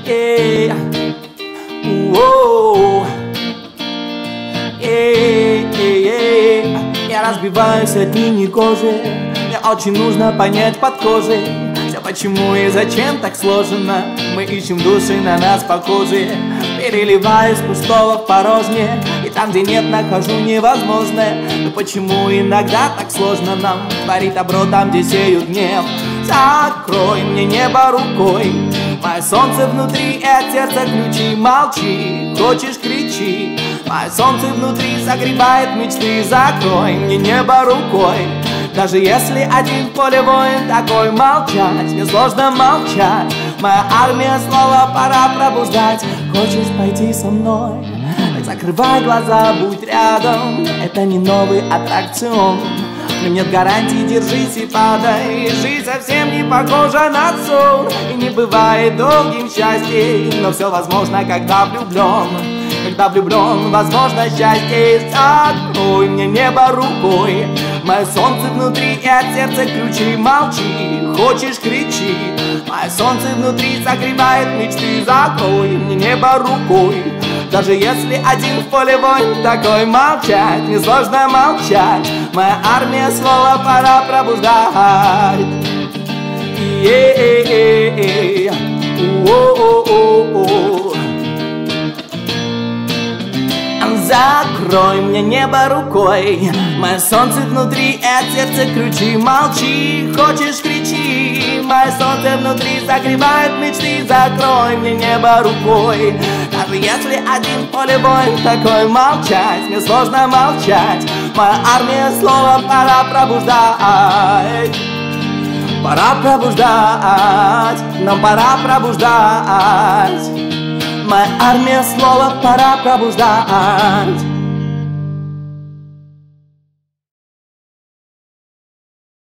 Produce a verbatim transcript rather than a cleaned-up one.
Эй, уоу. Эй, эй, эй. Я разбиваюсь от нини кожи. Мне очень нужно понять под кожей все почему и зачем так сложно. Мы ищем души на нас похожие. Переливаюсь пустого в порожнее, и там, где нет, нахожу невозможное. Но почему иногда так сложно нам творить добро там, где сеют гнев? Закрой мне небо рукой, мое солнце внутри и от сердца ключи. Молчи, хочешь кричи, мое солнце внутри согревает мечты. Закрой мне небо рукой, даже если один в поле воин такой. Молчать, мне сложно молчать, моя армия слова пора пробуждать. Хочешь пойти со мной? Так закрывай глаза, будь рядом. Это не новый аттракцион, но нет гарантии, держись и падай. Жизнь совсем не похожа на сон, и не бывает долгим счастье. Но все возможно, когда влюблен. Когда влюблен, возможно счастье. Закрой мне небо рукой, мое солнце внутри и от сердца ключи. Молчи, хочешь кричи, мое солнце внутри согревает мечты. Закрой мне небо рукой, даже если один в поле воин такой. Молчать, мне сложно молчать, моя армия слова пора пробуждать. Е-е-е-е, о-о-о-о. Закрой мне небо рукой, мое солнце внутри и от сердца ключи. Молчи, хочешь кричи, мое солнце внутри согревает мечты. Закрой мне небо рукой, даже если один в поле воин такой. Молчать, мне сложно молчать, моя армия слова пора пробуждать. Пора пробуждать, нам пора пробуждать. Моя армия слова пора пробуждать.